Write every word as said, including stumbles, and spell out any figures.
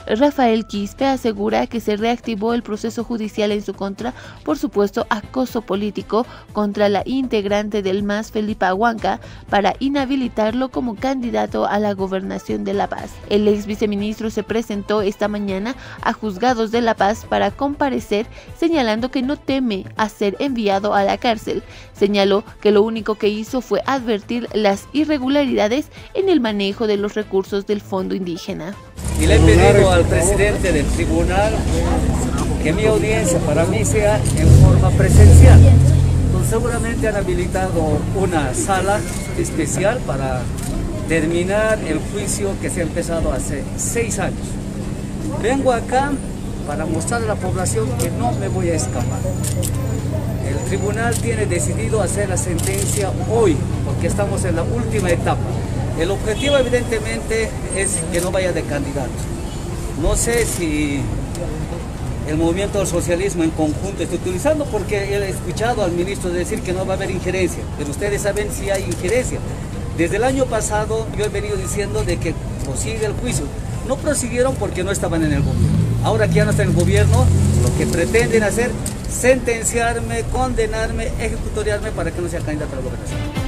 Rafael Quispe asegura que se reactivó el proceso judicial en su contra por supuesto acoso político contra la integrante del M A S Felipa Huanca para inhabilitarlo como candidato a la gobernación de La Paz. El ex viceministro se presentó esta mañana a juzgados de La Paz para comparecer, señalando que no teme a ser enviado a la cárcel. Señaló que lo único que hizo fue advertir las irregularidades en el manejo de los recursos del Fondo Indígena. Y le he pedido al presidente del tribunal que mi audiencia para mí sea en forma presencial. Entonces seguramente han habilitado una sala especial para terminar el juicio que se ha empezado hace seis años. Vengo acá para mostrarle a la población que no me voy a escapar. El tribunal tiene decidido hacer la sentencia hoy, porque estamos en la última etapa. El objetivo evidentemente es que no vaya de candidato. No sé si el movimiento del socialismo en conjunto está utilizando, porque he escuchado al ministro decir que no va a haber injerencia, pero ustedes saben si hay injerencia. Desde el año pasado yo he venido diciendo de que prosigue el juicio. No prosiguieron porque no estaban en el gobierno. Ahora que ya no está en el gobierno, lo que pretenden hacer, sentenciarme, condenarme, ejecutoriarme para que no sea candidato a la gobernación.